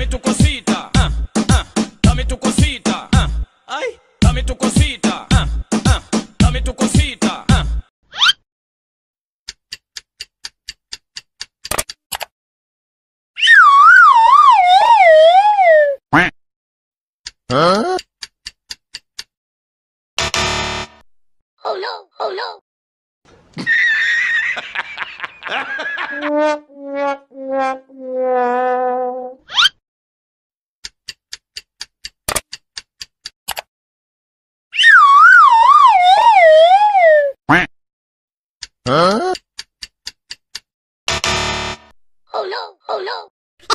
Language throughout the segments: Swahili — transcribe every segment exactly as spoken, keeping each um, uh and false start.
dame tu cosita, ah, ah, dame tu cosita, ah, ay, dame tu cosita, ah, ah, dame tu cosita, ah. Huh? Oh no, oh no. Huh? Oh no, oh no.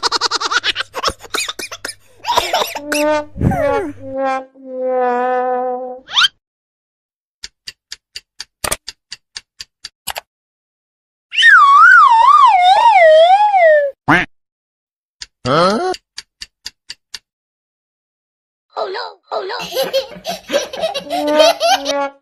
Huh? Oh no, oh no.